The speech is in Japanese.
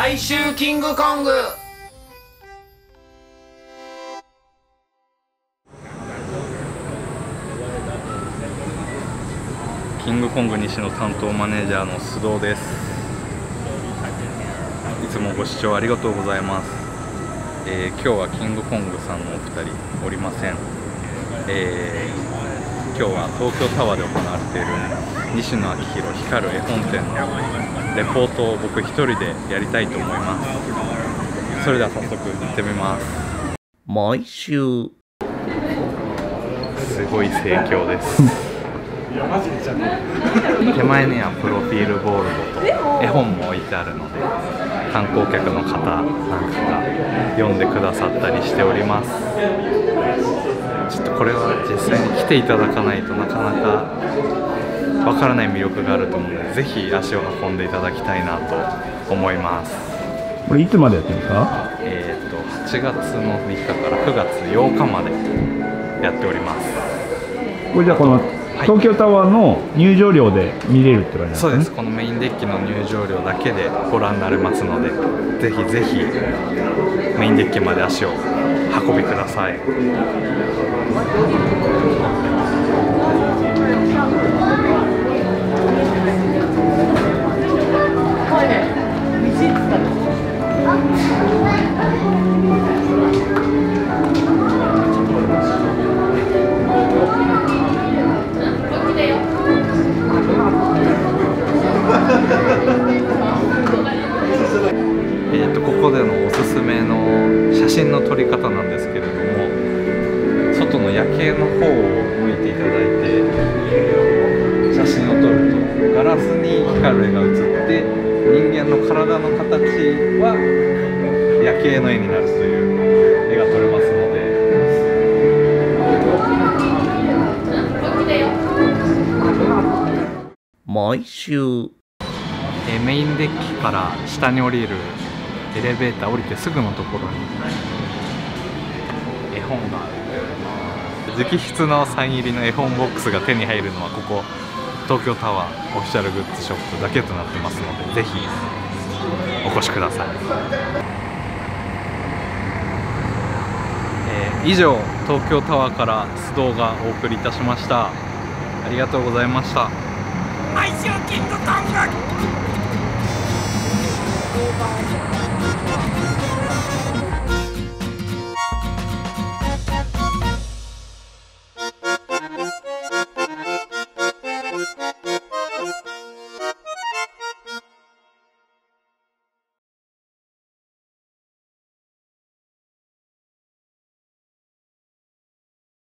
来週キングコング。 キングコング西の担当マネージャーの須藤です。いつもご視聴ありがとうございます。今日はキングコングさんのお二人おりません。今日は東京タワーで行われている西野昭弘光る絵本展のレポートを僕一人でやりたいと思います。それでは早速行ってみます。毎週すごい盛況です手前にはプロフィールボールドと絵本も置いてあるので、観光客の方なんかが読んでくださったりしております。ちょっとこれは実際に来ていただかないとなかなかわからない魅力があると思うので、ぜひ足を運んでいただきたいなと思います。 これいつまでやってるんですか ？8月の3日から9月8日までやっております。 これじゃあこの東京タワーの入場料で見れるって感じなんですかね？ そうです。このメインデッキの入場料だけでご覧になれますので、ぜひぜひメインデッキまで足を運びください。ここでのおすすめの写真の撮り方なんですけれども、外の夜景の方を向いていただいて写真を撮ると、ガラスに光る絵が映って人間の体の形は夜景の絵になるという絵が撮れますので、毎週メインデッキから下に降りるエレベーター降りてすぐのところに絵本がある。直筆のサイン入りの絵本ボックスが手に入るのはここ東京タワーオフィシャルグッズショップだけとなってますので、ぜひお越しください。以上、東京タワーから須藤がお送りいたしました。ありがとうございました。毎週キングコング。